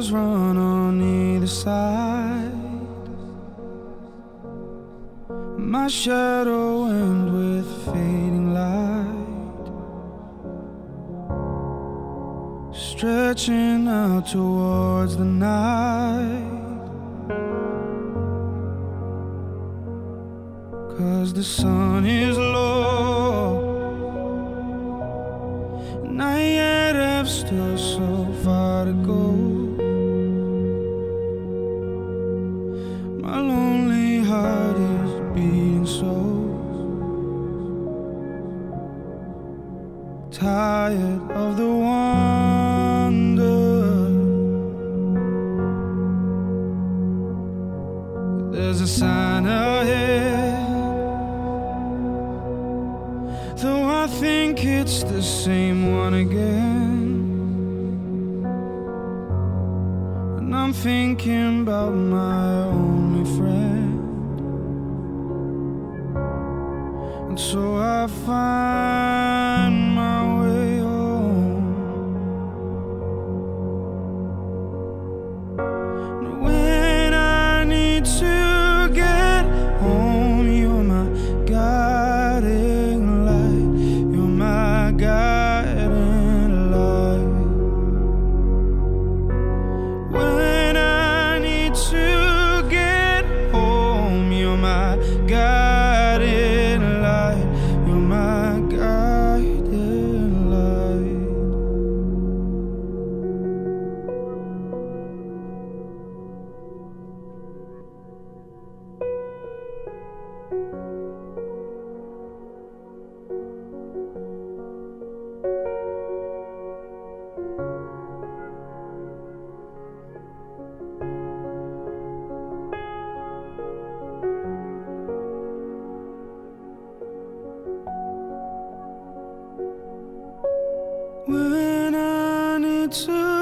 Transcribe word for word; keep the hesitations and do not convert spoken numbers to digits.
waters run on either side. My shadow end with fading light, stretching out towards the night. 'Cause the sun is low, and I yet have still so far to go. My lonely heart is beating so, tired of the wonder. There's a sign ahead, though I think it's the same one again. And I'm thinking about my only friend, and so I find my way home. And when I need to get home, you're my guiding light, you're my guiding light. When I need to get home, you're my guiding light, you're my guiding light. When I need to